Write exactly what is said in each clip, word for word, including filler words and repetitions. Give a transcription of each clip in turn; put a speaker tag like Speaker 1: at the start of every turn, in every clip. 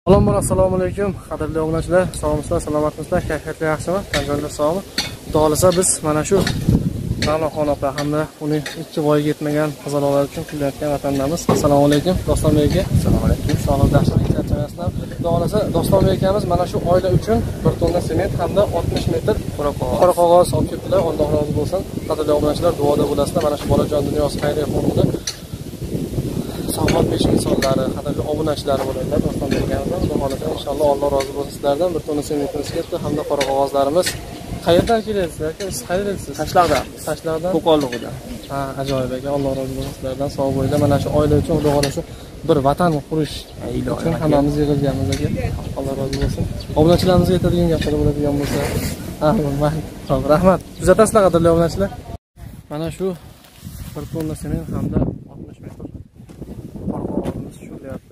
Speaker 1: Assalomu alaykum, qadrli obunachilar, sog'misizlar, salomatmisizlar, kayfiyatlar yaxshimi? Tanjonlar sog'mi? Xudo xolasa biz mana shu Ra'noxon opa hamda uning ikki voyaga yetmagan qizaloqlar uchun qilayotgan vatandamiz. Assalomu alaykum, Dostonbek aka.
Speaker 2: Assalomu alaykum.
Speaker 1: Sog'lik, yaxshilik, charchamasdan. Xudo xolasa Dostonbek akamiz mana shu oila uchun bir tonna sement hamda oltmish metr qora qog'oz olib keldilar. Alloh rozi bo'lsin. Qadrli obunachilar, duoda bo'lasizlar. Mana shu bolajon dunyosi xayriya fondida sog'lom besh insonlari, qadrli obunachilar bo'ladilar. Dostonbek akamizdan Xudo xolasa inshaalloh Alloh rozi bo'lsin sizlardan. Bir tonna sementimiz ketdi hamda qora qog'ozlarimiz. Qayerdan kelasizlar aka? Siz qayerdasiz?
Speaker 2: Tashlardan.
Speaker 1: Tashlardan.
Speaker 2: Qo'qonliqdan.
Speaker 1: Ha, ajoyib aka. Alloh rozi bo'lsin sizlardan. Sog' bo'linglar. Mana shu oila uchun Xudo xolasa bir vatan qurish uchun hammamiz yig'ilganmiz aka. Alloh rozi bo'lsin. Obunachilarimizga aytadigan gaplar bo'ladigan bo'lsa, ha, mayli. Rahmat. Kuzatasizlar qadrli obunachilar. Mana shu bir tonna sement hamda oltmish metr qora qog'ozimiz tushiryapti.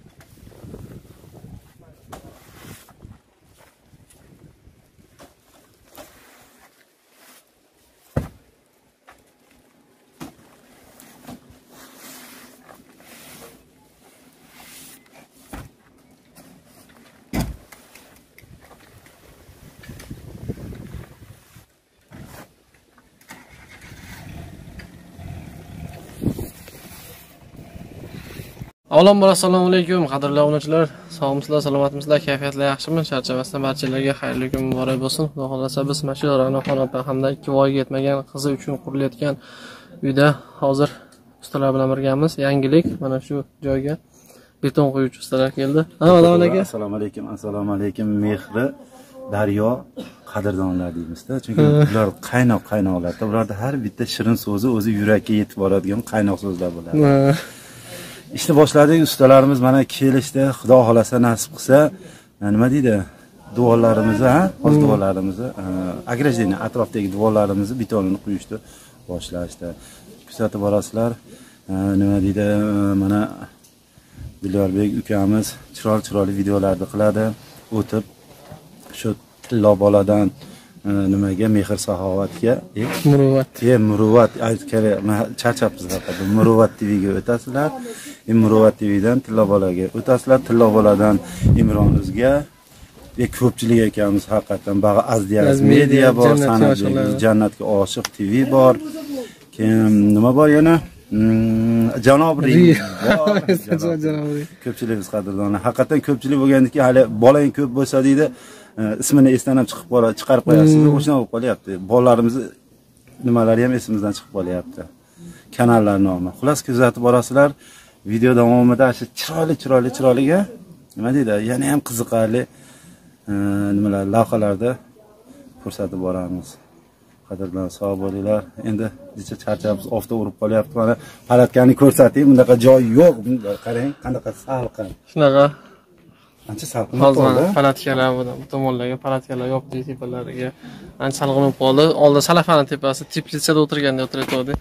Speaker 1: Avvalambor assalomu alaykum, qadrli obunachilar, sog'misizlar, salomatmisizlar, kayfiyatlar yaxshimi? Charchamasdan barchalarga xayrli kun muborak bo'lsin. Xudo xolasa biz mana shu Ra'noxon opa hamda ikki voyaga yetmagan qizi uchun qurilayotgan uyda hozir ustalar bilan birgamiz. Yangilik mana shu joyga beton quyuvchi ustalar keldi. Avvalambor aka.
Speaker 2: Assalomu alaykum, assalomu alaykum. Mehri daryo qadrdonlar deymizda. Chunki ular qaynoq qaynoqlarda, ularda har bitta shirin so'zi o'zi yurakka yetib boradigan qaynoq so'zlar bo'ladi. İşte boshladik, ustalarimiz mana kelishdi. Xudo xolasa nasib qilsa, nima deydi? Duolarimizni, ha? O'z duolarimizni, agrajeniya atrofdagi duolarimizni betonini quyishdi, boshlashdi. Kuzatib borasizlar. Nima deydi? Mana Dilorbek ukamiz chiroyli-chiroyli videolarni qiladi. O'tib shu tillo boladan nimaga mehr saxovatga,
Speaker 1: muruvvat.
Speaker 2: E muruvvat aytgani charchabsiz faqat. Muruvvat T V'ga o'tasizlar. Muruvvat T V'dan Tillo bolaga o'tasizlar. Tillo boladan Imron o'zga. E ko'pchilik ekamiz haqiqatan bag'i Azdiyaz media bor, san'atga jannatga oshiq T V bor. Kim nima bor yana? Janob Ring bor. Ko'pchiligimiz qadrdonlar. Haqiqatan ko'pchilik bo'lgandiki, hali bolang ko'p bo'lsa deydi, ismini esdan ham chiqib qoladi, chiqarib qo'yasiz. O'shana bo'lib qolyapti. Bolalarimiz nimalari ham esimizdan chiqib qolyapti. Kanallar nomi. Xullas kuzatib borasizlar. Video davomida shu chiroyli chiroyli chiroyliga nima deydi? Yana ham qiziqarli nimalar lavhalarda ko'rsatib boramiz. Qadrdan sog' bo'linglar. Endi jicha charchamiz, ofta urib qolyapti. Mana palatkani ko'rsatayım. Bunaqa joy yo'q. Qarang, qanaqa salqin.
Speaker 1: Shunaqa
Speaker 2: ancha salqin
Speaker 1: qoldi. Palatkalar bu tomonlarga palatkalar yopdi, tepalariga. Ancha salqin bo'lib qoldi. Oldin salafani tepasi teplitsada o'tirganda o'tirayotdi.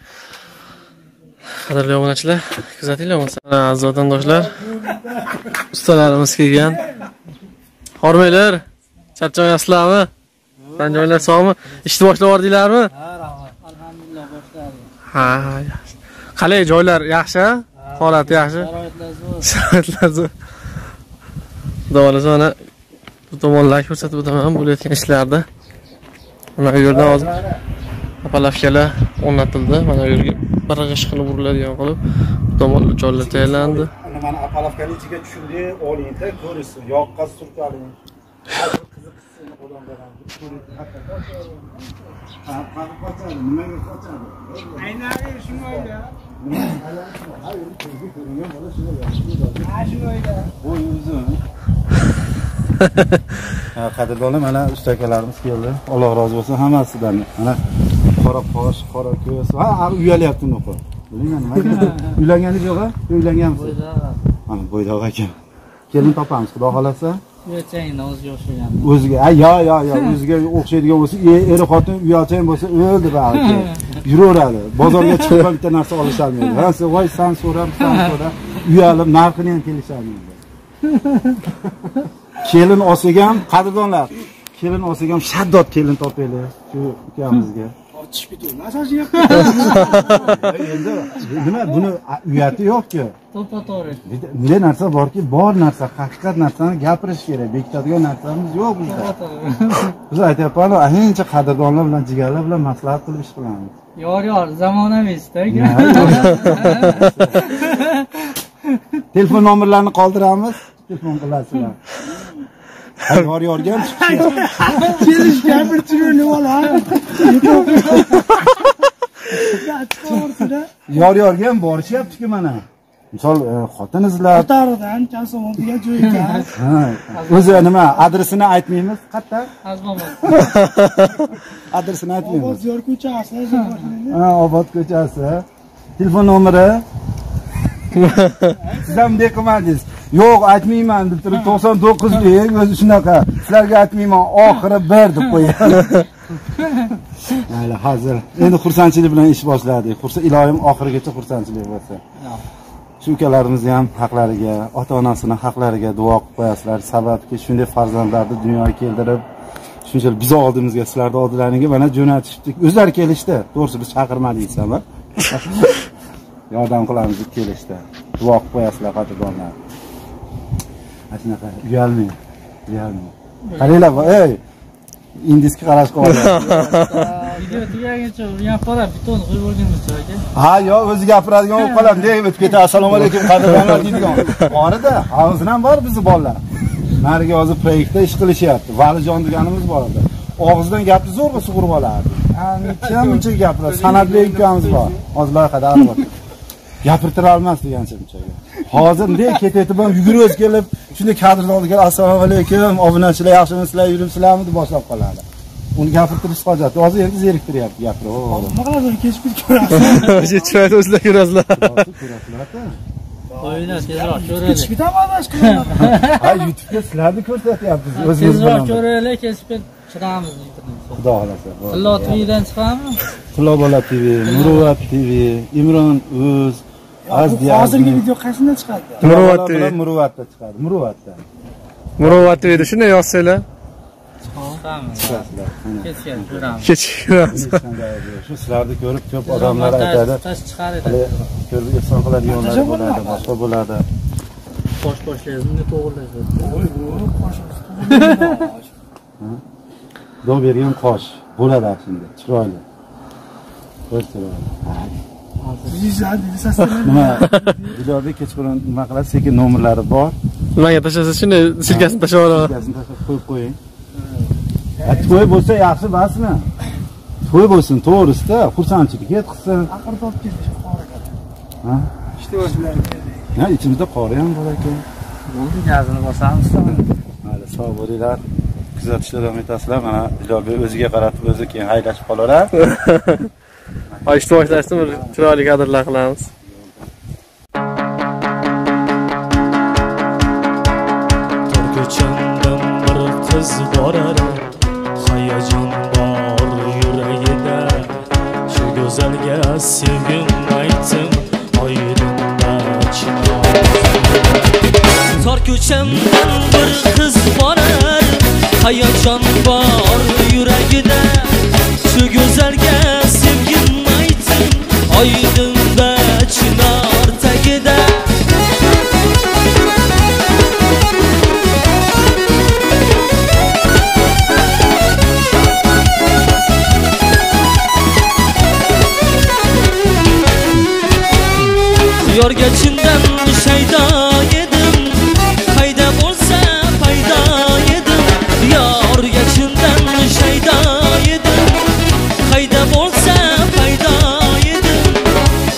Speaker 1: Qadrli obunachilar, kuzatinglar bo'lsa. Aziz vatandoshlar, ustalarimiz kelgan. Hormaylar, charchamayapsizlarmi? Tanjoylar sog'mi? Ishni boshlab yordinglarmi?
Speaker 3: Ha, rahmat. Alhamdulillah boshladik.
Speaker 1: Ha, yaxshi. Qalay joylar yaxshi? Holati yaxshi?
Speaker 3: Sharoitlar zo'r.
Speaker 1: Sharoitlar zo'r. Xudo xolasa mana bu tomonlarga ko'rsatib o'taman bo'layotgan ishlarda. Mana bu yerdan hozir palavkalar o'rnatildi. Mana bu yerga birg'ish qilib uriladigan qilib bu tomonlar joylar tayyorlandi.
Speaker 2: Mana palavkani ichiga tushirib oling-da, ko'rsin. Yoqqasi surkaling. Qiziqsin odamlar ham. Ha, qani qochadi, nimaga qochadi?
Speaker 3: Aynari shunga.
Speaker 2: Ha, ko'zga ko'ringan bola shunga.
Speaker 3: Ha, shunga.
Speaker 2: Bo'y uzun. Ha, qadrdonlar, mana ustakalarimiz keldi. Alloh rozi bo'lsin hammasidan. Mana qora qosh, qora ko'z. Ha, uyalyapti unaqa. Bilingmi nima? Uylanganingiz yo'q-a? Uylanganmisiz? Mana bo'ydoq ekan. Kelin topamiz, xudo xolasa.
Speaker 3: Uyatchangni o'ziga o'xshagan.
Speaker 2: O'ziga, ha, yo, yo, yo, o'ziga o'xshaydigan bo'lsa, eri xotin uyatchang bo'lsa, o'ldi balki. Yuraveradi. Bozorga chiqib bitta narsa olisholmaydi. Ha, siz voy san so'ram, san so'ram, uyalib narxini ham kelisholmaydi. Kelin olsak ham, qadrdonlar, kelin olsak ham shaddod kelin topaylik shu ukamizga.
Speaker 4: otish bitu. Nasıl
Speaker 2: Endi nima buni uyati yo'q-ku.
Speaker 3: To'ppa-to'g'ri.
Speaker 2: Bunday narsa borki, bor narsa, haqiqat narsani gapirish kerak. Bekitadigan narsamiz yo'q bizda. Biz aytyapman, ancha qadrdonlar bilan, jigarlar bilan maslahat qilib ish qilamiz.
Speaker 3: Yor yor, zamonaviy-da.
Speaker 2: Telefon nomerlarini qoldiramiz. Telefon qilasizlar. Yor yorga ham chiqib
Speaker 4: kelish gapirtirib olar.
Speaker 2: Yor yorga ham borishyapti-ku mana. Misol xotin izlab
Speaker 4: Taridan Kasomonga jo'ygan.
Speaker 2: Ha, o'zi nima, adresini aytmaymiz, qayerda?
Speaker 3: Azmomot.
Speaker 2: Adresini aytmaymiz.
Speaker 4: Obodyor ko'chasi.
Speaker 2: Ha, Obod ko'chasi. Telefon nomeri. Siz ham bunday qilmadingiz. Yo'q, aytmayman deb turib to'qson to'qqiz deb o'zi shunaqa. Sizlarga aytmayman, oxiri bir deb qo'yadi. Mayli, hozir endi xursandchilik bilan ish boshladik. Xursa iloyim oxirigacha xursandchilik bo'lsin. Shu ukalarimizni ham haqlariga, ota-onasini haqlariga duo qilib qo'yasizlar. Sababki shunday farzandlarni dunyoga keltirib, shunchalik biz oldimizga, sizlarning oldilaringga mana jo'natishdik. O'zlari kelishdi. To'g'risi biz chaqirmadik ama. Yordam qilamiz deb kelishdi. Duo qilib qo'yasizlar qadrdonlar. Ashunaqa uyalmang. Uyalmang. Qaranglar, ey. Indisga qarash qoldi.
Speaker 3: Video tugaguncha urinib qolib, biton qo'yib o'rganmoqchi aka.
Speaker 2: Ha, yo, o'zi gapiradigan bo'lib qoladi. Nega o'tib ketadi? Assalomu alaykum qadrdonlar deydigan. Borida, hozir ham bor bizni bolalar. Nariga hozir proyektda ish qilishyapti. Valijon deganimiz bor edi. Og'izdan gapni zo'rg'a sug'urib olardi. Ancha muncha gaplar, san'atli ukamiz bor. Hozir loyihada albatta. Gapirtira olmas degancha munchaga. Hozir bunday ketayotib ham yugurib o'zi kelib, shunday kadrni oldiga assalomu alaykum, obunachilar yaxshimisizlar, yuribsizlarmi deb boshlab qoladi. Uni gapirtirish hojat. Hozir endi zeriktiryapti gapni.
Speaker 4: Nima qilasiz? Kechib ko'rasiz.
Speaker 1: O'sha chiroyli o'zlar ko'rasizlar.
Speaker 3: O'yinlar tezroq ko'raylik.
Speaker 4: Kechib ketaman qilaman.
Speaker 2: Ha, YouTube'ga sizlarni ko'rsatyapmiz. O'zimiz
Speaker 3: Tezroq
Speaker 2: bilan.
Speaker 3: ko'raylik, kechib chidamiz.
Speaker 2: Xudo xolasa.
Speaker 3: Tillo T V'dan chiqamiz.
Speaker 2: Tillo bola T V, Muruvvat T V, Imron Uz,
Speaker 4: Hozirgi video qaysidan chiqadi?
Speaker 2: Muruvvat T V. Muruvvatda chiqadi. Muruvvatda.
Speaker 1: Muruvvat T V'da shunday yozsanglar,
Speaker 3: Chiqamiz. Kechga ko'ramiz.
Speaker 1: kechikamiz.
Speaker 2: Shu sizlarni ko'rib ko'p odamlar aytadi.
Speaker 3: Tash chiqaradi.
Speaker 2: Ko'rib ehson qiladiganlar bo'ladi, boshqa bo'ladi.
Speaker 3: Bosh boshlaymiz, to'g'rilaymiz.
Speaker 4: Voy, voy, qo'shimiz.
Speaker 2: Dov bergan qosh bo'ladi shunda, chiroyli. Ko'z chiroyli. Nima? Videoda kechqurun nima qilasiz? Sekin nomerlari bor.
Speaker 1: Nimaga tashlasa shunday silkasini tashlab olaman.
Speaker 2: Silkasini tashlab qo'yib qo'ying. To'y bo'lsa yaxshi emasmi? To'y bo'lsin, to'g'risida xursandchilik yetqizsin.
Speaker 4: Aql topib kelish qor ekan.
Speaker 2: Ha?
Speaker 4: Ishni boshlaydi.
Speaker 2: Ha, ichimizda qori ham bor ekan.
Speaker 3: Bo'ldi, gazini bosamiz.
Speaker 2: Mayli, sog' bo'linglar. Kuzatishda davom etasizlar. Mana Dilorbek o'ziga qaratib o'zi keyin haydashib qolaveradi.
Speaker 1: Oyishni boshlashdan bir chiroyli kadrlar qilamiz.
Speaker 5: Ko'chamdan bir qiz borar, hayajon bor yuragida. Shu go'zalga sevgim aytdim, oydinda chinor. Tor ko'chamdan bir qiz borar, hayajon bor yuragida. Shu go'zalga sevgim aytdim, oydinda chinor tagida. Yorga chindan shaydo edim, qayda bo'lsa paydo edim. Yorga chindan shaydo edim, qayda bo'lsa paydo edim.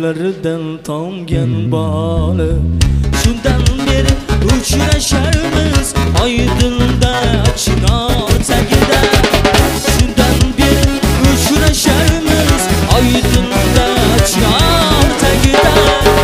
Speaker 5: lablaridan tomgan boli. Shundan beri uchrasharmiz oydinda chinor tagida. Shundan beri uchrasharmiz oydinda chinor tagida.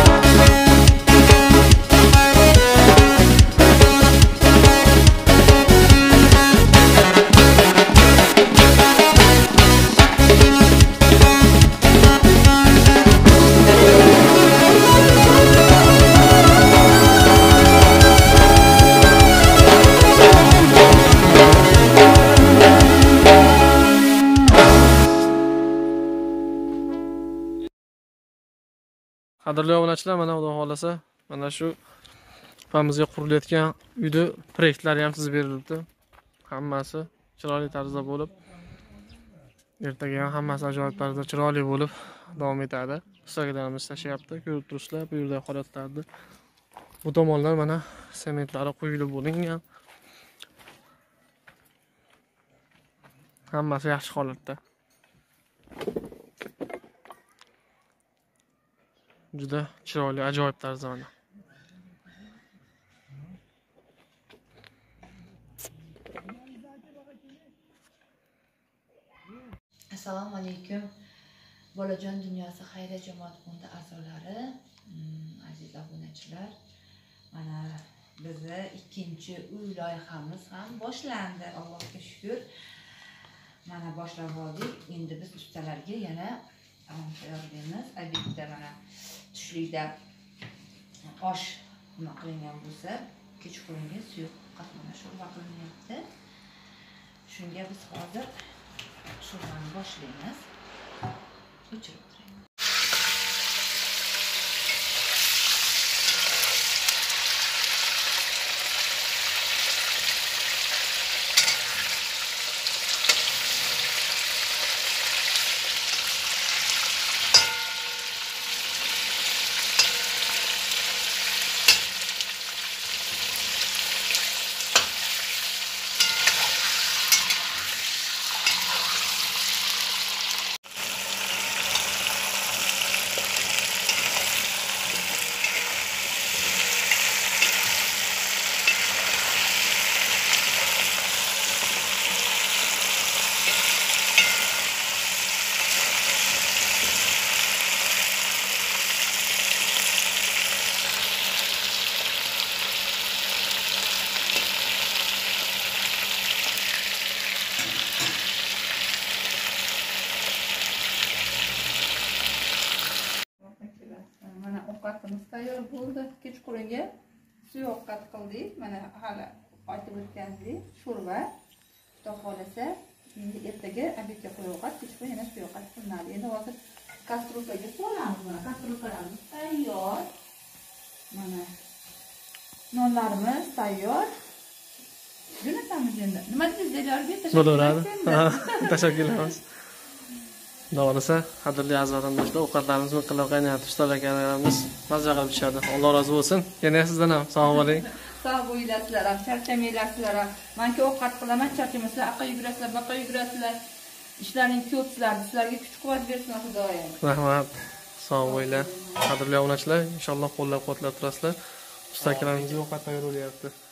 Speaker 1: Qadrli obunachilar, mana Xudo xolasa, mana shu opamizga qurilayotgan uyda proyektlari ham chizib berilibdi. Hammasi chiroyli tarzda bo'lib, ertaga ham hammasi ajoyib tarzda chiroyli bo'lib davom etadi. Instagramimiz tashlayapti, ko'rib turibsizlar bu yerda holatlarni. Bu tomonlar mana sementlari quyilib bo'lingan. Hammasi yaxshi holatda. Juda chiroyli, ajoyib tarzda mana.
Speaker 6: Assalomu alaykum. Bolajon dunyosi xayriya jamoat fondi a'zolari, aziz obunachilar. Mana bizni ikkinchi uy loyihamiz ham boshlandi. Allohga shukr. Mana boshlab oldik. Endi biz ustalarga yana tayyorlaymiz. Albatta mana tushlikda osh nima qilingan bo'lsa, kechqurungi suyuq ovqat mana sho'rva qilinyapti. Shunga biz hozir sho'rvani boshlaymiz. O'chirib turaymiz. Ovqatimiz tayyor bo'ldi. Kechqurunga suyuq ovqat qildik. Mana hali aytib o'tgandek, sho'rva. Xudo xolasa, endi ertaga obedga qo'yib ovqat, kechqurun yana suyuq ovqat qilinadi. Endi hozir kastrulkaga solamiz. Mana kastrulkalarimiz tayyor. Mana nonlarimiz tayyor. Jo'natamiz endi. Nima dedingiz, Orbit?
Speaker 1: Bo'laveradi. Tashakkurlar. Doğrusu, qadrli aziz vatandoshlar, ovqatlarimizni qilib qaynatib ustalar akalarimiz mazza qilib pishirdi. Alloh rozi bo'lsin. Yana sizdan ham sog' bo'ling.
Speaker 6: Sog' bo'linglar ham, charchamanglar sizlar ham. Menga ovqat qilaman, charchamasizlar, aqqa yugurasizlar, baqqa yugurasizlar. Ishlaring ko'p sizlarga, sizlarga kuch-quvvat bersin Xudoyim.
Speaker 1: Rahmat. Sog' bo'linglar. Qadrli obunachilar, inshaalloh qo'llab-quvvatlab turasizlar. Usta akalarimizga ovqat tayyorlayapti.